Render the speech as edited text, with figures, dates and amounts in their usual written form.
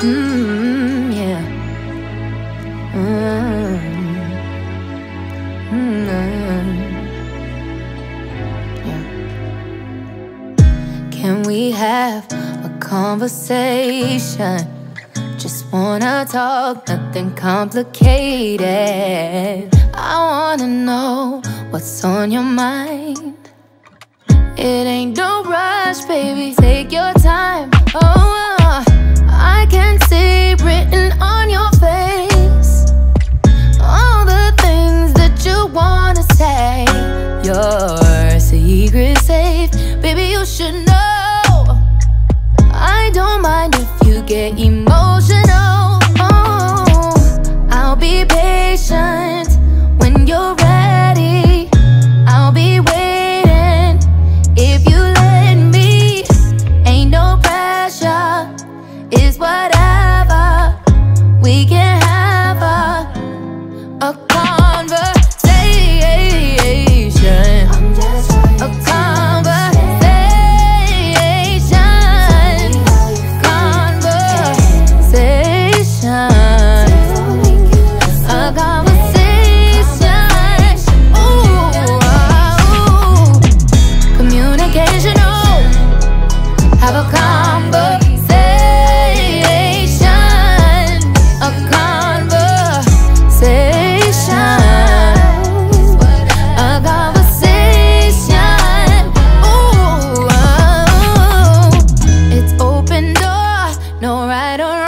Yeah. Yeah. Can we have a conversation? Just wanna talk, nothing complicated. I wanna know what's on your mind. It ain't no rush, baby, take your time. Oh, I can see written on your face all the things that you wanna say. Your secret safe, baby, you should know. I don't mind if you get emotional. Oh, I'll be patient when you're ready. I'll be waiting if you let me. Ain't no pressure, it's whatever. We can have a conversation. A conversation. Conversation. A conversation. Ooh, ooh. Communication, oh. Have a conversation. A conversation. A conversation. Ooh, oh. It's open door, no right or wrong.